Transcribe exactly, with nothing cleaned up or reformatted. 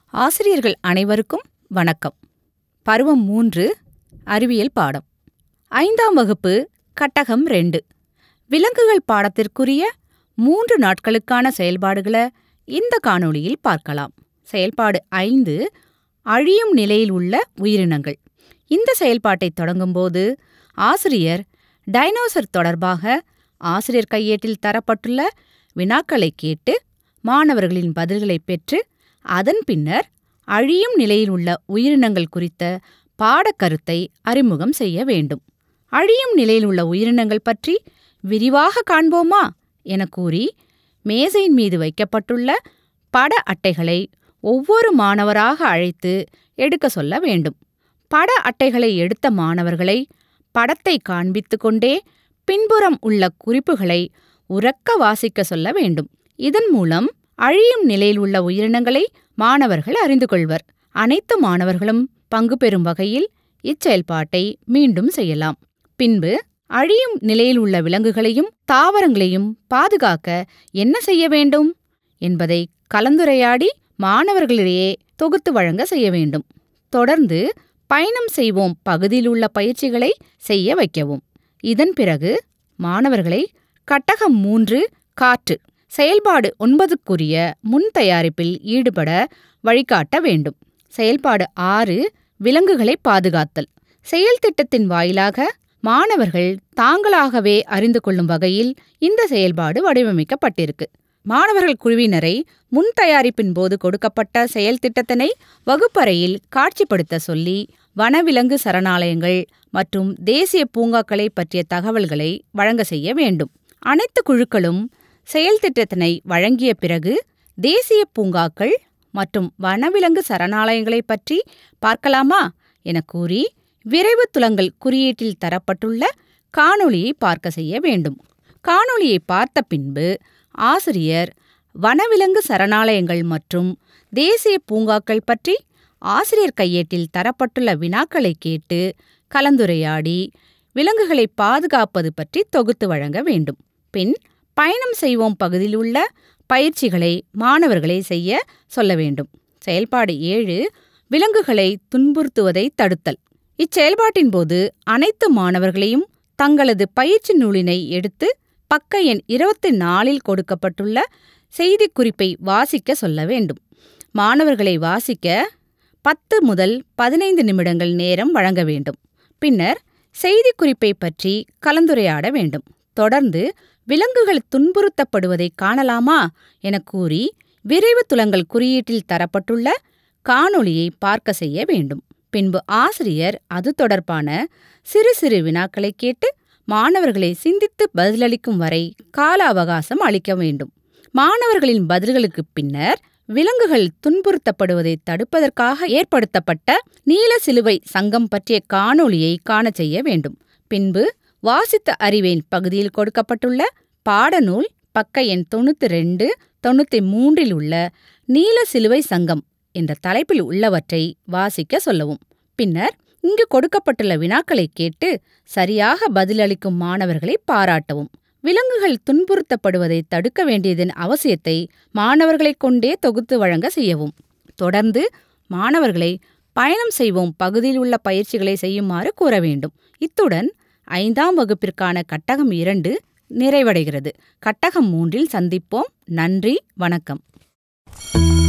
ஆசிரியர்கள் அனைவருக்கும் வணக்கம். பருவம் மூன்று, அறிவியல் பாடம், ஐந்தாம் வகுப்பு, கட்டகம் ரெண்டு, விலங்குகள் பாடத்திற்குரிய மூன்று நாட்களுக்கான செயல்பாடுகளை இந்த காணொளியில் பார்க்கலாம். செயல்பாடு ஐந்து, அழியும் நிலையில் உள்ள உயிரினங்கள். இந்த செயல்பாட்டை தொடங்கும்போது ஆசிரியர் டைனோசர் தொடர்பாக ஆசிரியர் கையேட்டில் தரப்பட்டுள்ள வினாக்களை கேட்டு மாணவர்களின் பதில்களை பெற்று அதன் பின்னர் அழியும் நிலையில் உள்ள உயிரினங்கள் குறித்த பாடக்கருத்தை அறிமுகம் செய்ய வேண்டும். அழியும் நிலையில் உள்ள உயிரினங்கள் பற்றி விரிவாக காண்போமா என கூறி மேசையின் மீது வைக்கப்பட்டுள்ள பட அட்டைகளை ஒவ்வொரு மாணவராக அழைத்து எடுக்க சொல்ல வேண்டும். பட அட்டைகளை எடுத்த மாணவர்களை படத்தை காண்பித்து கொண்டே பின்புறம் உள்ள குறிப்புகளை உரக்க வாசிக்க சொல்ல வேண்டும். இதன் மூலம் அழியும் நிலையில் உள்ள உயிரினங்களை மாணவர்கள் அறிந்து கொள்வர். அனைத்து மாணவர்களும் பங்கு பெறும் வகையில் இச்செயல்பாட்டை மீண்டும் செய்யலாம். பின்பு அழியும் நிலையில் உள்ள விலங்குகளையும் தாவரங்களையும் பாதுகாக்க என்ன செய்ய வேண்டும் என்பதை கலந்துரையாடி மாணவர்களிடையே தொகுத்து வழங்க செய்ய வேண்டும். தொடர்ந்து பயணம் செய்வோம் பகுதியில் உள்ள பயிற்சிகளை செய்ய வைக்கவும். இதன் பிறகு மாணவர்களை கட்டகம் மூன்று, காற்று செயல்பாடு ஒன்பதுக்குரிய முன் தயாரிப்பில் ஈடுபட வழிகாட்ட வேண்டும். செயல்பாடு ஆறு, விலங்குகளை பாதுகாத்தல். செயல் திட்டத்தின் வாயிலாக மாணவர்கள் தாங்களாகவே அறிந்து கொள்ளும் வகையில் இந்த செயல்பாடு வடிவமைக்கப்பட்டிருக்கு. மாணவர்கள் குழுவினரை முன் தயாரிப்பின் போது கொடுக்கப்பட்ட செயல் திட்டத்தினை வகுப்பறையில் காட்சிப்படுத்த சொல்லி வனவிலங்கு சரணாலயங்கள் மற்றும் தேசிய பூங்காக்களை பற்றிய தகவல்களை வழங்க செய்ய வேண்டும். அனைத்து குழுக்களும் செயல் திட்டத்தினை வழங்கிய பிறகு தேசிய பூங்காக்கள் மற்றும் வனவிலங்கு சரணாலயங்களை பற்றி பார்க்கலாமா என கூறி விரைவு துலங்கல் குறியீட்டில் தரப்பட்டுள்ள காணொளியை பார்க்க செய்ய வேண்டும். காணொளியை பார்த்த பின்பு ஆசிரியர் வனவிலங்கு சரணாலயங்கள் மற்றும் தேசிய பூங்காக்கள் பற்றி ஆசிரியர் கையேட்டில் தரப்பட்டுள்ள வினாக்களை கேட்டு கலந்துரையாடி விலங்குகளை பாதுகாப்பது பற்றி தொகுத்து வழங்க வேண்டும். பின் பயணம் செய்வோம் பகுதியில் உள்ள பயிற்சிகளை மாணவர்களை செய்ய சொல்ல வேண்டும். செயல்பாடு ஏழு, விலங்குகளை துன்புறுத்துவதை தடுத்தல். இச்செயல்பாட்டின் போது அனைத்து மாணவர்களையும் தங்களது பயிற்சி நூலினை எடுத்து பக்க எண் இருபத்தி நாலில் கொடுக்கப்பட்டுள்ள செய்திக்குறிப்பை வாசிக்க சொல்ல வேண்டும். மாணவர்களை வாசிக்க பத்து முதல் பதினைந்து நிமிடங்கள் நேரம் வழங்க வேண்டும். பின்னர் செய்திக்குறிப்பை பற்றி கலந்துரையாட வேண்டும். தொடர்ந்து விலங்குகள் துன்புறுத்தப்படுவதை காணலாமா என கூறி விரைவு துலங்கல் குறியீட்டில் தரப்பட்டுள்ள காணொளியை பார்க்க செய்ய வேண்டும். பின்பு ஆசிரியர் அது தொடர்பான சிறு சிறு வினாக்களை கேட்டு மாணவர்களை சிந்தித்து பதிலளிக்கும் வரை கால அவகாசம் அளிக்க வேண்டும். மாணவர்களின் பதில்களுக்கு பின்னர் விலங்குகள் துன்புறுத்தப்படுவதை தடுப்பதற்காக ஏற்படுத்தப்பட்ட நீல சிலுவை சங்கம் பற்றிய காணொளியை காண செய்ய வேண்டும். பின்பு வாசித்த அறிவேன் பகுதியில் கொடுக்கப்பட்டுள்ள பாடநூல் பக்க எண் தொண்ணூத்தி ரெண்டு, தொண்ணூத்தி மூன்றில் உள்ள நீல சிலுவை சங்கம் என்ற தலைப்பில் உள்ளவற்றை வாசிக்க சொல்லவும். பின்னர் இங்கு கொடுக்கப்பட்டுள்ள வினாக்களை கேட்டு சரியாக பதிலளிக்கும் மாணவர்களை பாராட்டவும். விலங்குகள் துன்புறுத்தப்படுவதை தடுக்க வேண்டியதன் அவசியத்தை மாணவர்களைக் கொண்டே தொகுத்து வழங்க செய்யவும். தொடர்ந்து மாணவர்களை பயணம் செய்வோம் பகுதியில் உள்ள பயிற்சிகளை செய்யுமாறு கூற வேண்டும். இத்துடன் ஐந்தாம் வகுப்பிற்கான கட்டகம் இரண்டு நிறைவடைகிறது. கட்டகம் மூன்றில் சந்திப்போம். நன்றி, வணக்கம்.